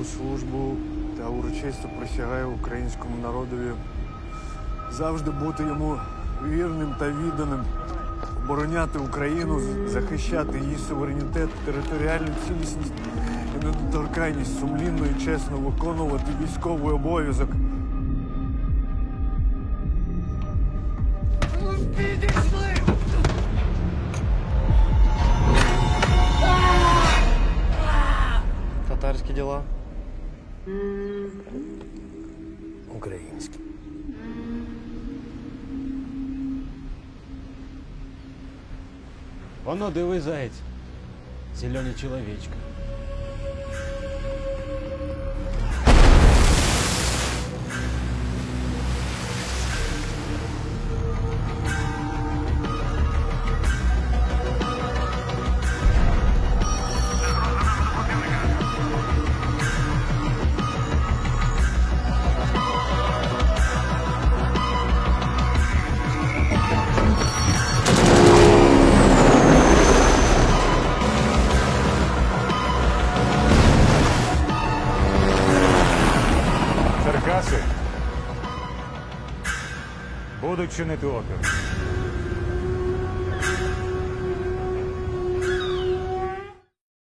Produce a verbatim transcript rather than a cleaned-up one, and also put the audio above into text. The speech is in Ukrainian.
службу та урочисто присягаю українському народові завжди бути йому вірним та відданим, обороняти Україну, захищати її суверенітет, територіальну цілісність і недоторканність, сумлінно і чесно виконувати військовий обов'язок. Татарські діла? Українські. Воно, диви, заєць. Зелений чоловічка. Черкаси будуть чинити опір.